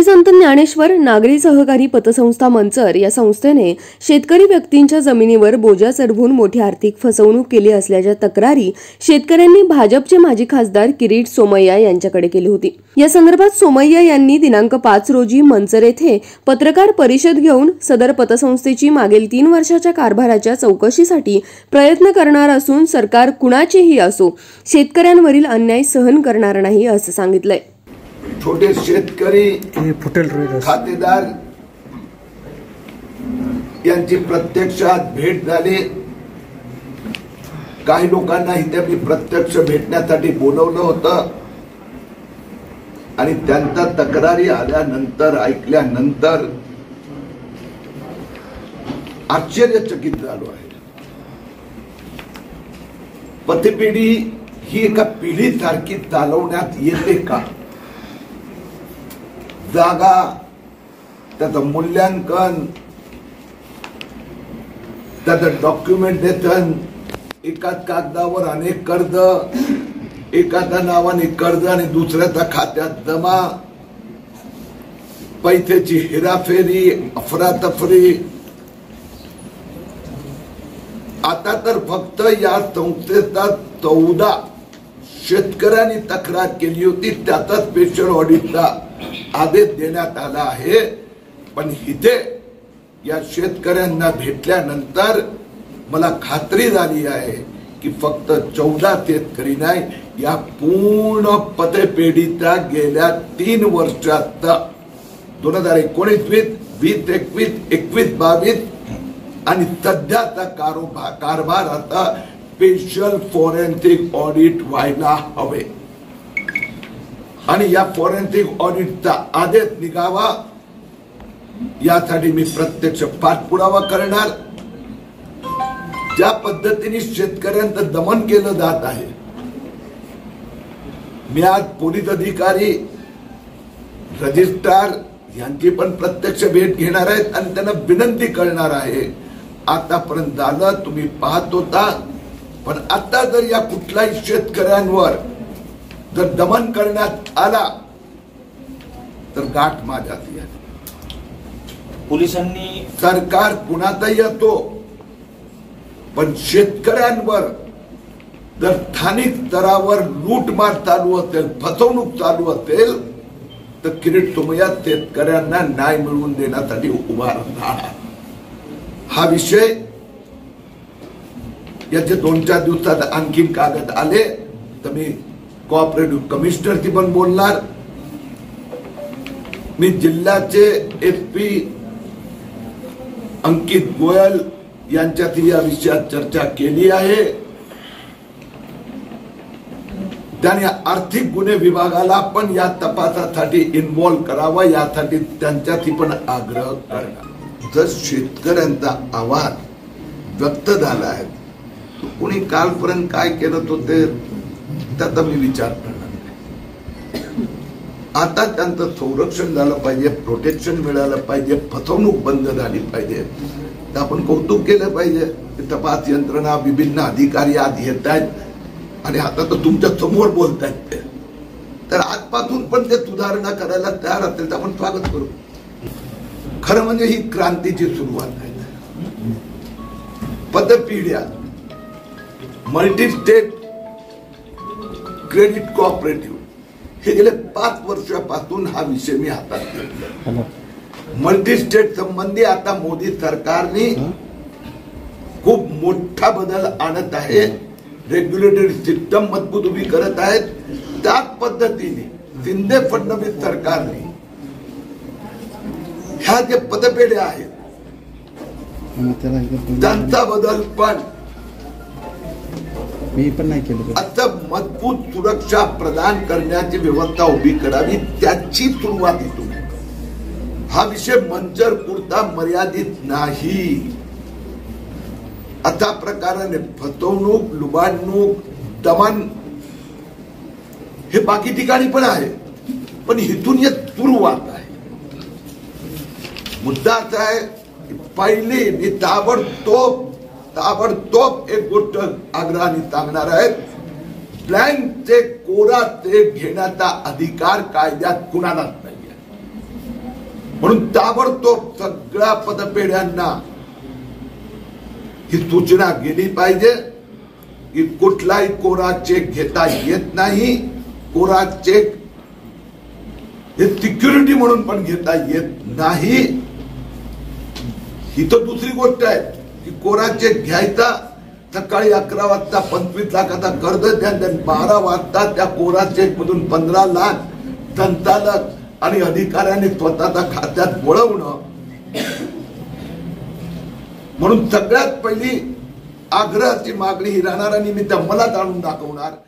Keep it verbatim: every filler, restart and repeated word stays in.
संत ज्ञानेश्वर नागरी सहकारी पतसंस्था मंचर या संस्थेने शेतकरी व्यक्तींच्या जमिनीवर बोजा चढवून मोठी आर्थिक फसवणूक केली असल्याच्या तक्रारी शेतकऱ्यांनी भाजपचे माजी खासदार किरीट सोमय्या यांच्याकडे केली होती। या संदर्भात सोमय्या यांनी दिनांक पाच रोजी मंचर येथे पत्रकार परिषद घेऊन सदर पतसंस्थेची मागील तीन वर्षाच्या कारभाराच्या चौकशीसाठी प्रयत्न करणार असून सरकार कुणाचेही असो शेतकऱ्यांवरील अन्याय सहन करणार नाही असं सांगितलंय। छोटे शेतकरी खातेदार यांची प्रत्यक्षात भेट झाली। काही लोकांना इथे मी प्रत्यक्ष भेटण्यासाठी बोलवलं होतं आणि त्यांच्या तक्रारी आल्यानंतर ऐकल्यानंतर आश्चर्यचकित झालो आहे। पतपेढी ही एका पिढीसारखी चालवण्यात येते का? जागा, त्याचं मूल्यांकन, त्याचं डॉक्युमेंटेशन, एकाच कागदावर अनेक कर्ज, एकाच्या नावाने कर्ज आणि दुसऱ्याच्या खात्यात जमा, पैशाची हेराफेरी, अफरातफरी। आता तर फक्त या संस्थेचा चौदा शेतकऱ्यांनी तक्रार केली होती, त्याचा स्पेशल ऑडिटचा आदेश देण्यात आला आहे। पण इथे या शेतकऱ्यांना भेटल्यानंतर मला खात्री झाली आहे की फक्त चौदा शेतकरी नाही, या पूर्ण पतपेढीचा गेल्या तीन वर्षात दोन हजार एकोणीस वीस वीस एकवीस एकवीस बावीस आणि सध्याचा कारोबार कारभार आता स्पेशल फॉरेन्सिक ऑडिट व्हायला हवे आणि या फॉरेन्सिक ऑडिटचा आदेश निघावा यासाठी मी प्रत्यक्ष पाठपुरावा करणार। ज्या पद्धतीने शेतकऱ्यांचं दमन केलं जात आहे, मी आज पोलीस अधिकारी, रजिस्ट्रार यांची पण प्रत्यक्ष भेट घेणार आहेत आणि त्यांना विनंती करणार आहे। आतापर्यंत झालं तुम्ही पाहत होता, पण आता जर या कुठल्याही शेतकऱ्यांवर जर दमन करण्यात आला तर गाठ माझ्यात येईल। पोलिसांनी सरकार कुणाचाही येतो, पण शेतकऱ्यांवर जर स्थानिक स्तरावर लूटमार चालू असेल, फसवणूक चालू असेल तर किरीट सोमय्या शेतकऱ्यांना न्याय मिळवून देण्यासाठी उभा राहणार। हा विषय याचे दोन चार दिवसात आणखी कागद आले तर मी कोऑपरेटिव्ह कमिशनरशी पण बोलणार। मी जिल्ह्याचे एसपी अंकित गोयल यांच्याशी या विषयात चर्चा केली आहे। त्यांनी आर्थिक गुन्हे विभागाला पण या तपासासाठी इन्व्हॉल्व करावा यासाठी त्यांच्याशी पण आग्रह करणार। जर शेतकऱ्यांचा आवाज व्यक्त झाला आहे, कोणी कालपर्यंत काय केलं होते त्याचा मी विचार करणार नाही। आता त्यांचं संरक्षण झालं पाहिजे, प्रोटेक्शन मिळालं पाहिजे, फसवणूक बंद झाली पाहिजे। तर आपण कौतुक केलं पाहिजे। तपास यंत्रणा, विभिन्न अधिकारी आज येत आहेत आणि आता तर तुमच्या समोर बोलतायत ते, तर आजपासून पण ते सुधारणा करायला तयार असेल तर आपण स्वागत करू। खरं म्हणजे ही क्रांतीची सुरुवात आहे। पतपेढ्या, मल्टी स्टेट क्रेडिट कोऑपरेटिव्ह हे गेले पाच वर्षापासून हा विषय मी हातात घेतला। मल्टी स्टेट संबंधी आता मोदी सरकारने खूप मोठा बदल आणत आहे, रेग्युलेटरी सिस्टम मजबूत उभी करत आहेत। त्याच पद्धतीने शिंदे फडणवीस सरकारने ह्या जे पतपेढ्या आहेत त्यांचा बदल पण मी पण नाही केलं। आता मजबूत सुरक्षा प्रदान करण्याची व्यवस्था उभी करावी, त्याची सुरुवात इथून आहे। हा विषय मंचर पुरता मर्यादित नाही। अशा प्रकाराने फसवणूक, लुबाडणूक, दमन हे बाकी ठिकाणी पण आहे, पण इथून एक सुरुवात आहे। मुद्दा असा आहे, पहिली मी ताबडतोब ताबडतोब एक गोष्ट आग्रहाने सांगणार आहे, ब्लँक चेक, कोरा चेक घेण्याचा अधिकार कायद्यात कुणालाच नाही। म्हणून ताबडतोब सगळ्या पतपेढ्यांना ही सूचना गेली पाहिजे की कुठलाही कोरा चेक घेता येत नाही. कोरा चेक हे सिक्युरिटी म्हणून पण घेता येत नाही. ही तर दुसरी गोष्ट आहे की कोरा चेक घ्यायचा, सकाळी अकरा वाजता पंचवीस लाखाचा कर्ज द्या, बारा वाजता त्या कोरा चेक मधून पंधरा लाख संचालक आणि अधिकाऱ्यांनी स्वतःच्या खात्यात वळवणं. म्हणून सगळ्यात पहिली आग्रहाची मागणी ही राहणाऱ्यांनी मी त्या मला जाणून दाखवणार.